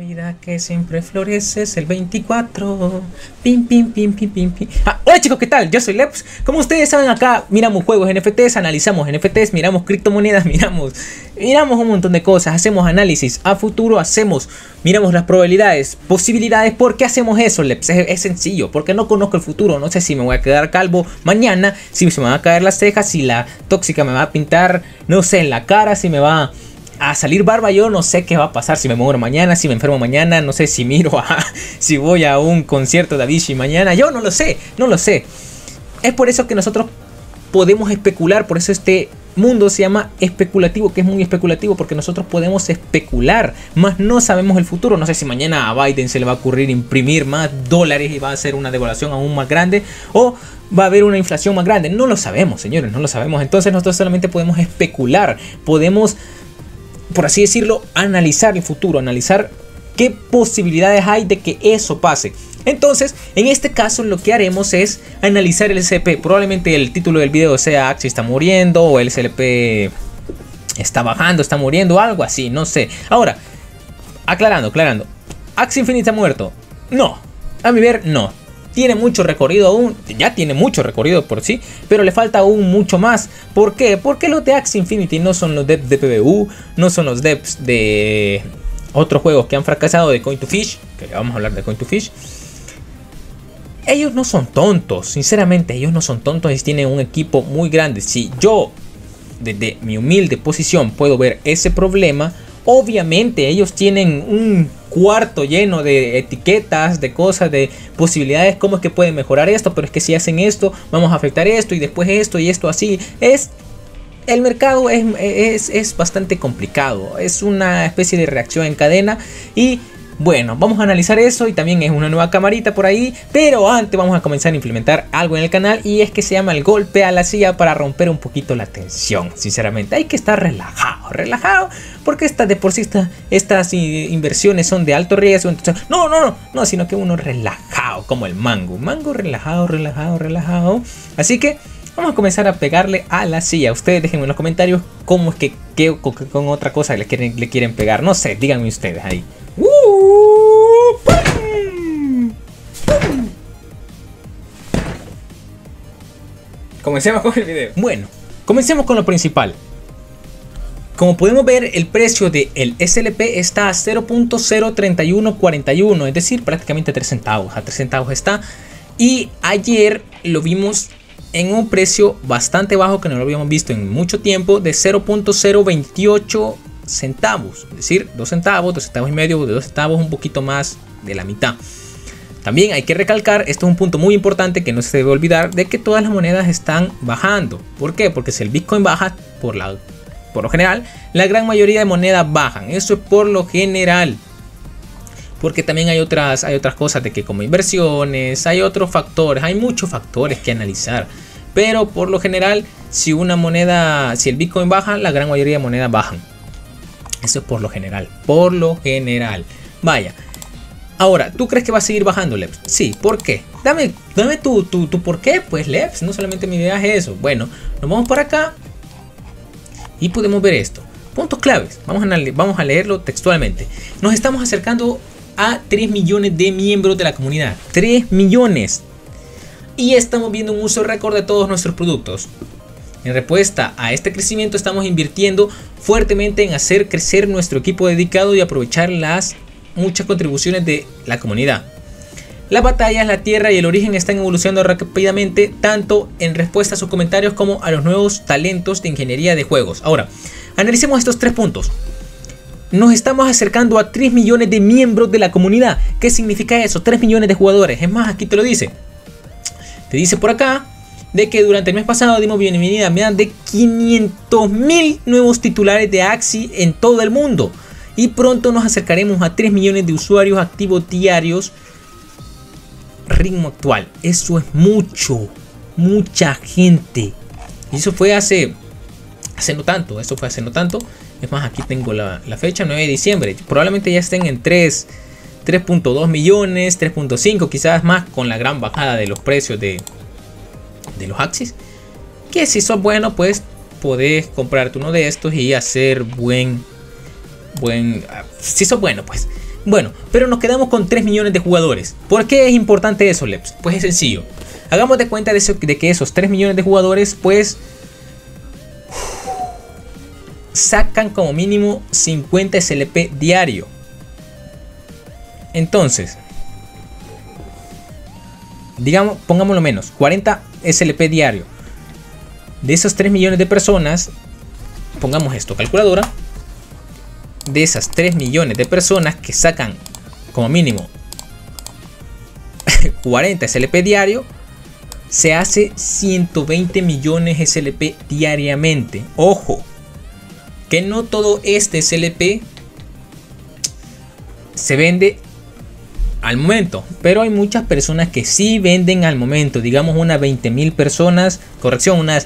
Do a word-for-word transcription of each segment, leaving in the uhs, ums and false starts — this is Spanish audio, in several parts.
vida que siempre florece es el veinticuatro. Pim, pim, pim, pim, pim, pim. Ah, hola chicos, ¿qué tal? Yo soy Leps. Como ustedes saben, acá miramos juegos N F Ts, analizamos N F Ts, miramos criptomonedas, miramos, miramos un montón de cosas, hacemos análisis a futuro, hacemos, miramos las probabilidades, posibilidades. ¿Por qué hacemos eso, Leps? Es, es sencillo, porque no conozco el futuro. No sé si me voy a quedar calvo mañana, si se me van a caer las cejas, si la tóxica me va a pintar, no sé, en la cara, si me va a salir barba. Yo no sé qué va a pasar, si me muero mañana, si me enfermo mañana, no sé si miro a, si voy a un concierto de Avicii mañana, yo no lo sé, no lo sé. Es por eso que nosotros podemos especular, por eso este mundo se llama especulativo, que es muy especulativo, porque nosotros podemos especular, más no sabemos el futuro. No sé si mañana a Biden se le va a ocurrir imprimir más dólares y va a hacer una devaluación aún más grande, o va a haber una inflación más grande. No lo sabemos, señores, no lo sabemos. Entonces nosotros solamente podemos especular, podemos, por así decirlo, analizar el futuro, analizar qué posibilidades hay de que eso pase. Entonces, en este caso lo que haremos es analizar el S L P. Probablemente el título del video sea Axie está muriendo, o el S L P está bajando, está muriendo, algo así, no sé. Ahora, aclarando, aclarando, ¿Axie Infinity está muerto? No, a mi ver, no. Tiene mucho recorrido aún, ya tiene mucho recorrido por sí, pero le falta aún mucho más. ¿Por qué? Porque los de Axie Infinity no son los devs de P B U, no son los devs de otros juegos que han fracasado, de Coin to Fish, que vamos a hablar de Coin to Fish. Ellos no son tontos, sinceramente, ellos no son tontos, ellos tienen un equipo muy grande. Si yo, desde mi humilde posición, puedo ver ese problema, obviamente ellos tienen un cuarto lleno de etiquetas, de cosas, de posibilidades, cómo es que pueden mejorar esto, pero es que si hacen esto, vamos a afectar esto, y después esto, y esto así. Es, el mercado es, es, es bastante complicado, es una especie de reacción en cadena, y bueno, vamos a analizar eso, y también es una nueva camarita por ahí. Pero antes vamos a comenzar a implementar algo en el canal, y es que se llama el golpe a la silla, para romper un poquito la tensión. Sinceramente hay que estar relajado, relajado, porque esta, de por sí esta, estas inversiones son de alto riesgo. Entonces, no, no, no, no, sino que uno relajado, como el mango, mango relajado, relajado, relajado. Así que vamos a comenzar a pegarle a la silla. Ustedes déjenme en los comentarios cómo es que, que con, con otra cosa le quieren, le quieren pegar. No sé, díganme ustedes ahí. Uh, ¡pum! ¡Pum! Comencemos con el video. Bueno, comencemos con lo principal. Como podemos ver, el precio del S L P está a cero punto cero tres uno cuatro uno, es decir, prácticamente tres centavos. A tres centavos está. Y ayer lo vimos en un precio bastante bajo, que no lo habíamos visto en mucho tiempo, de cero punto cero veintiocho centavos, es decir, dos centavos, dos centavos y medio, de dos centavos, un poquito más de la mitad. También hay que recalcar, esto es un punto muy importante que no se debe olvidar, de que todas las monedas están bajando. ¿Por qué? Porque si el Bitcoin baja, por, la, por lo general, la gran mayoría de monedas bajan. Eso es por lo general. Porque también hay otras, hay otras cosas, de que como inversiones, hay otros factores, hay muchos factores que analizar. Pero por lo general, si una moneda, si el Bitcoin baja, la gran mayoría de monedas bajan. Eso es por lo general, por lo general. Vaya. Ahora, ¿tú crees que va a seguir bajando, Leps? Sí, ¿por qué? Dame, dame tu, tu, tu por qué, pues, Leps. No solamente mi idea es eso. Bueno, nos vamos por acá y podemos ver esto. Puntos claves. Vamos a, vamos a leerlo textualmente. Nos estamos acercando a tres millones de miembros de la comunidad. tres millones. Y estamos viendo un uso récord de todos nuestros productos. En respuesta a este crecimiento, estamos invirtiendo fuertemente en hacer crecer nuestro equipo dedicado y aprovechar las muchas contribuciones de la comunidad. Las batallas, la tierra y el origen están evolucionando rápidamente, tanto en respuesta a sus comentarios como a los nuevos talentos de ingeniería de juegos. Ahora, analicemos estos tres puntos. Nos estamos acercando a tres millones de miembros de la comunidad. ¿Qué significa eso? tres millones de jugadores. Es más, aquí te lo dice. Te dice por acá de que durante el mes pasado dimos bienvenida a más de quinientos mil nuevos titulares de Axie en todo el mundo. Y pronto nos acercaremos a tres millones de usuarios activos diarios. Ritmo actual. Eso es mucho. Mucha gente. Y eso fue hace... Hace no tanto. Eso fue hace no tanto. Es más, aquí tengo la, la fecha, nueve de diciembre. Probablemente ya estén en tres punto dos millones, tres punto cinco, quizás más, con la gran bajada de los precios de... de los Axies, que si sos bueno, pues podés comprarte uno de estos y hacer buen buen... Si sos bueno, pues. Bueno, pero nos quedamos con tres millones de jugadores. ¿Por qué es importante eso, Leps? Pues es sencillo. Hagamos de cuenta de, eso, de que esos tres millones de jugadores, pues... sacan como mínimo cincuenta S L P diario. Entonces... digamos, pongámoslo menos, cuarenta S L P diario. De esos tres millones de personas, pongamos esto, calculadora. De esas tres millones de personas que sacan como mínimo cuarenta S L P diario, se hace ciento veinte millones S L P diariamente. Ojo, que no todo este S L P se vende al momento, pero hay muchas personas que sí venden al momento. Digamos unas veinte mil personas, corrección, unas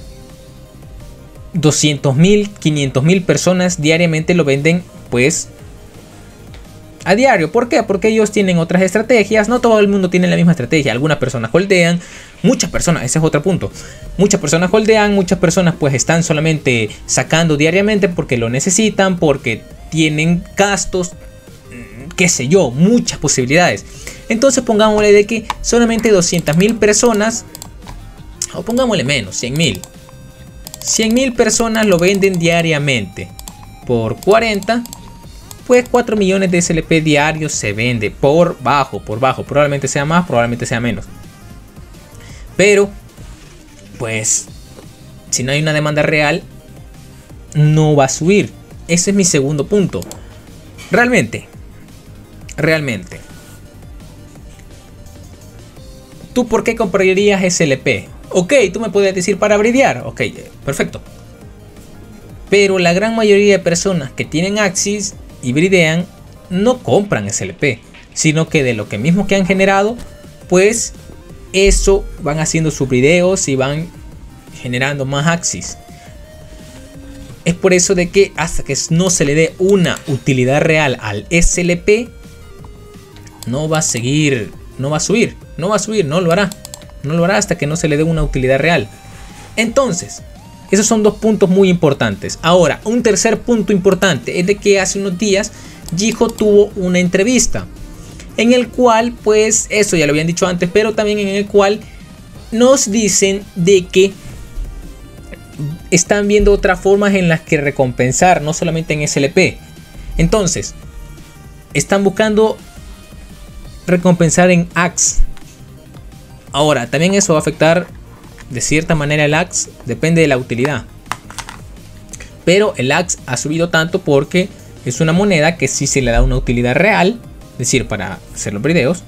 doscientos mil, quinientos mil personas diariamente lo venden pues a diario. ¿Por qué? Porque ellos tienen otras estrategias. No todo el mundo tiene la misma estrategia. Algunas personas holdean, muchas personas, ese es otro punto. Muchas personas holdean, muchas personas pues están solamente sacando diariamente porque lo necesitan, porque tienen gastos, qué sé yo, muchas posibilidades. Entonces pongámosle de que solamente doscientas mil personas, o pongámosle menos, cien mil. cien mil personas lo venden diariamente. Por cuarenta, pues cuatro millones de S L P diarios se vende por bajo, por bajo. Probablemente sea más, probablemente sea menos. Pero, pues, si no hay una demanda real, no va a subir. Ese es mi segundo punto. Realmente, realmente, ¿tú por qué comprarías S L P? Ok, tú me puedes decir para bridear. Ok, perfecto. Pero la gran mayoría de personas que tienen Axis y bridean no compran S L P, sino que de lo que mismo que han generado, pues eso van haciendo sus videos y van generando más Axis. Es por eso de que hasta que no se le dé una utilidad real al S L P, no va a seguir, no va a subir, no va a subir, no lo hará. No lo hará hasta que no se le dé una utilidad real. Entonces, esos son dos puntos muy importantes. Ahora, un tercer punto importante es de que hace unos días Jiho tuvo una entrevista en el cual, pues, eso ya lo habían dicho antes, pero también en el cual nos dicen de que están viendo otras formas en las que recompensar, no solamente en S L P. Entonces, están buscando recompensar en Axe. Ahora, también eso va a afectar de cierta manera el Axe, depende de la utilidad. Pero el Axe ha subido tanto porque es una moneda que sí se le da una utilidad real, es decir, para hacer los videos,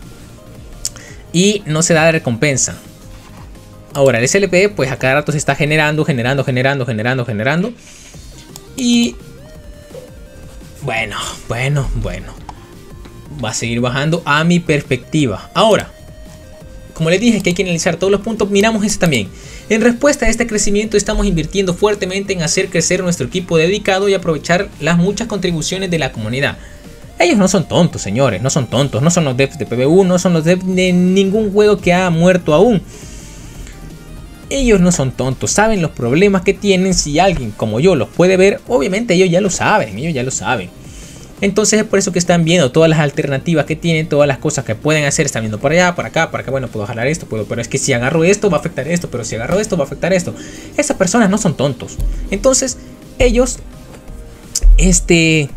y no se da de recompensa. Ahora, el S L P, pues a cada rato se está generando, generando, generando, generando, generando. Y bueno, bueno, bueno, va a seguir bajando a mi perspectiva. Ahora, como les dije que hay que analizar todos los puntos, miramos ese también. En respuesta a este crecimiento estamos invirtiendo fuertemente en hacer crecer nuestro equipo dedicado y aprovechar las muchas contribuciones de la comunidad. Ellos no son tontos, señores, no son tontos, no son los devs de P B U, no son los devs de ningún juego que ha muerto aún. Ellos no son tontos, saben los problemas que tienen. Si alguien como yo los puede ver, obviamente ellos ya lo saben, ellos ya lo saben. Entonces es por eso que están viendo todas las alternativas que tienen, todas las cosas que pueden hacer. Están viendo por allá, por acá, por acá. Bueno, puedo jalar esto, puedo, pero es que si agarro esto va a afectar esto, pero si agarro esto va a afectar esto. Esas personas no son tontos. Entonces ellos este,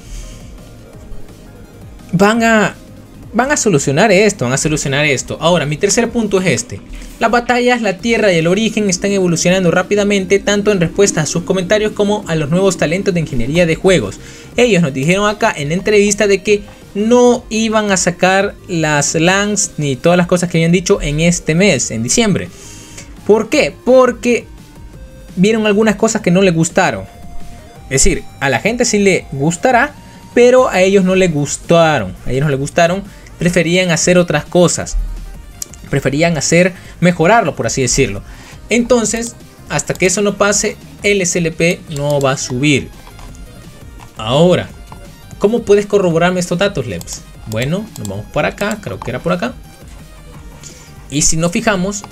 van a, van a solucionar esto, van a solucionar esto. Ahora, mi tercer punto es este. Las batallas, la tierra y el origen están evolucionando rápidamente, tanto en respuesta a sus comentarios como a los nuevos talentos de ingeniería de juegos. Ellos nos dijeron acá en la entrevista de que no iban a sacar las LANs ni todas las cosas que habían dicho en este mes, en diciembre. ¿Por qué? Porque vieron algunas cosas que no les gustaron. Es decir, a la gente sí le gustará, pero a ellos no les gustaron. A ellos no les gustaron, preferían hacer otras cosas. Preferían hacer, mejorarlo, por así decirlo. Entonces, hasta que eso no pase, el S L P no va a subir. Ahora, ¿cómo puedes corroborarme estos datos, Leps? Bueno, nos vamos para acá, creo que era por acá. Y si nos fijamos,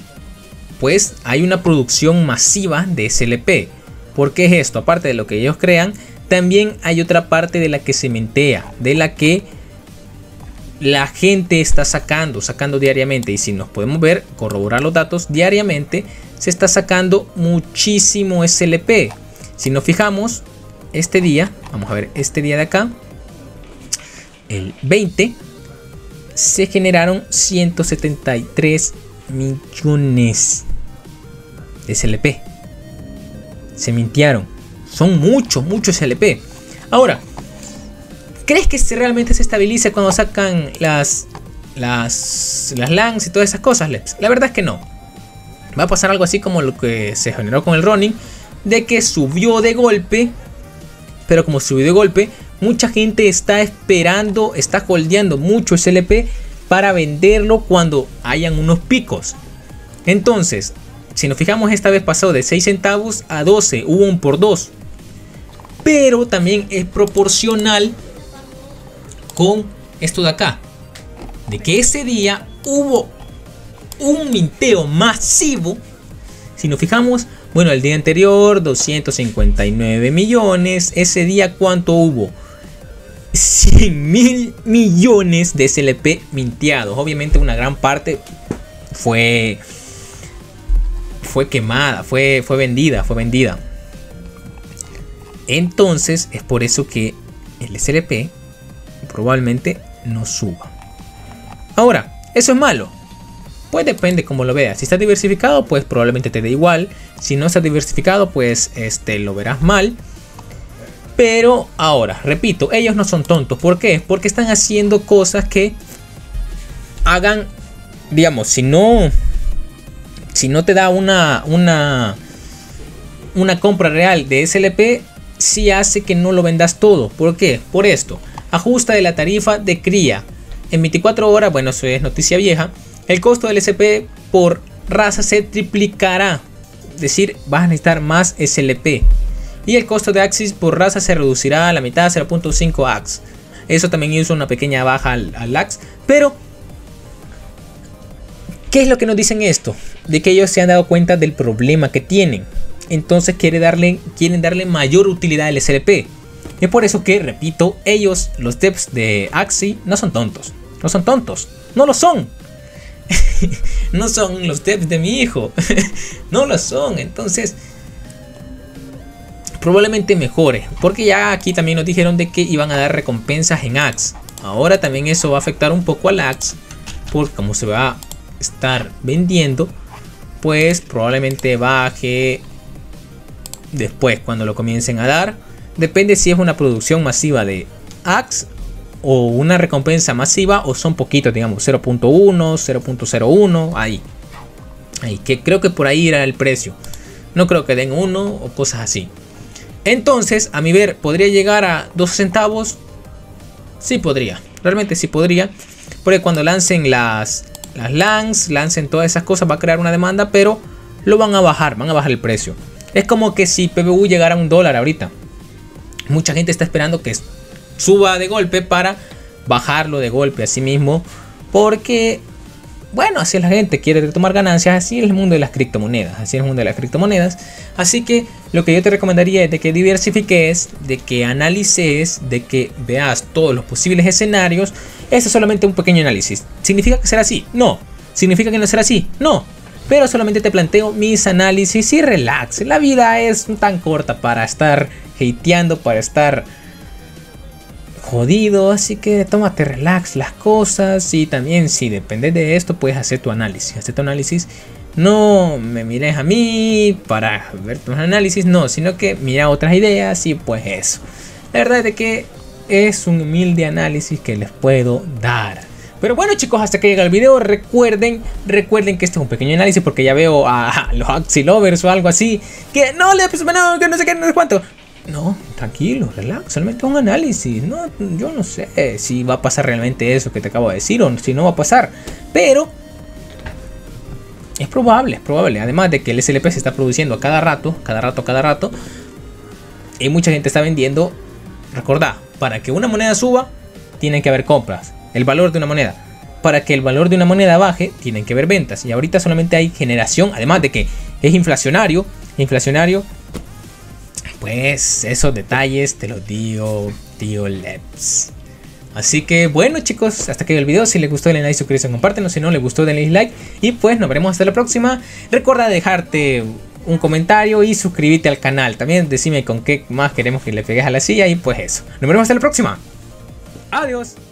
pues hay una producción masiva de S L P. ¿Por qué es esto? Aparte de lo que ellos crean, también hay otra parte de la que se mentea, de la que la gente está sacando, sacando diariamente. Y si nos podemos ver, corroborar los datos, diariamente se está sacando muchísimo S L P. Si nos fijamos, este día, vamos a ver, este día de acá, el veinte, se generaron ciento setenta y tres millones de S L P. Se mintiaron. Son muchos, muchos S L P. Ahora, ¿crees que realmente se estabilice cuando sacan las, las, las LANs y todas esas cosas, Leps? La verdad es que no. Va a pasar algo así como lo que se generó con el Ronin, de que subió de golpe, pero como subió de golpe, mucha gente está esperando, está holdeando mucho S L P para venderlo cuando hayan unos picos. Entonces, si nos fijamos, esta vez pasó de seis centavos a doce, hubo un por dos. Pero también es proporcional con esto de acá, de que ese día hubo un minteo masivo. Si nos fijamos, bueno, el día anterior doscientos cincuenta y nueve millones. Ese día, ¿cuánto hubo? cien mil millones de S L P minteados. Obviamente una gran parte fue fue quemada, fue, fue vendida, fue vendida. Entonces es por eso que el S L P probablemente no suba. Ahora, ¿eso es malo? Pues depende como lo veas. Si está diversificado, pues probablemente te dé igual. Si no está diversificado, pues este, lo verás mal. Pero ahora, repito, ellos no son tontos. ¿Por qué? Porque están haciendo cosas que hagan, digamos, si no, si no te da una, una, una compra real de S L P, sí hace que no lo vendas todo. ¿Por qué? Por esto. Ajusta de la tarifa de cría. En veinticuatro horas, bueno, eso es noticia vieja. El costo del S L P por raza se triplicará. Es decir, vas a necesitar más S L P. Y el costo de Axis por raza se reducirá a la mitad, cero punto cinco A X. Eso también hizo una pequeña baja al, al A X. Pero, ¿qué es lo que nos dicen esto? De que ellos se han dado cuenta del problema que tienen. Entonces quiere darle, quieren darle mayor utilidad al S L P. Es por eso que, repito, ellos, los devs de Axie, no son tontos. No son tontos. No lo son. No son los devs de mi hijo. No lo son. Entonces, probablemente mejore. Porque ya aquí también nos dijeron de que iban a dar recompensas en A X. Ahora también eso va a afectar un poco al A X. Porque como se va a estar vendiendo, pues probablemente baje después cuando lo comiencen a dar. Depende si es una producción masiva de A X o una recompensa masiva o son poquitos, digamos cero punto uno, cero punto cero uno, ahí. Ahí, que creo que por ahí era el precio. No creo que den uno o cosas así. Entonces, a mi ver, ¿podría llegar a dos centavos? Sí podría, realmente sí podría. Porque cuando lancen las, las LANs, lancen todas esas cosas, va a crear una demanda, pero lo van a bajar, van a bajar el precio. Es como que si P B U llegara a un dólar ahorita. Mucha gente está esperando que suba de golpe para bajarlo de golpe a sí mismo. Porque, bueno, así es la gente, quiere tomar ganancias. Así es el mundo de las criptomonedas. Así es el mundo de las criptomonedas. Así que lo que yo te recomendaría es de que diversifiques, de que analices, de que veas todos los posibles escenarios. Este es solamente un pequeño análisis. ¿Significa que será así? No. ¿Significa que no será así? No. Pero solamente te planteo mis análisis y relax. La vida es tan corta para estar hateando, para estar jodido. Así que tómate relax las cosas. Y también si dependes de esto, puedes hacer tu análisis. Hacer tu análisis. No me mires a mí para ver tus análisis. No, sino que mira otras ideas y pues eso. La verdad es que es un humilde análisis que les puedo dar. Pero bueno, chicos, hasta que llega el video, recuerden, recuerden que este es un pequeño análisis porque ya veo a los Axie Lovers o algo así que no le pues, no, que no sé qué, no sé cuánto. No, tranquilo, relax, solamente un análisis. No, yo no sé si va a pasar realmente eso que te acabo de decir o si no va a pasar, pero es probable, es probable. Además de que el S L P se está produciendo a cada rato, cada rato, cada rato, y mucha gente está vendiendo. Recordá, para que una moneda suba, tienen que haber compras. El valor de una moneda. Para que el valor de una moneda baje, tienen que haber ventas. Y ahorita solamente hay generación. Además de que es inflacionario. Inflacionario. pues esos detalles te los digo, tío Leps. Así que bueno chicos, hasta aquí el video. Si les gustó denle like, suscríbanse, compártenlo. Si no les gustó denle like. Y pues nos veremos hasta la próxima. Recuerda dejarte un comentario y suscribirte al canal. También decime con qué más queremos que le pegues a la silla. Y pues eso. Nos veremos hasta la próxima. Adiós.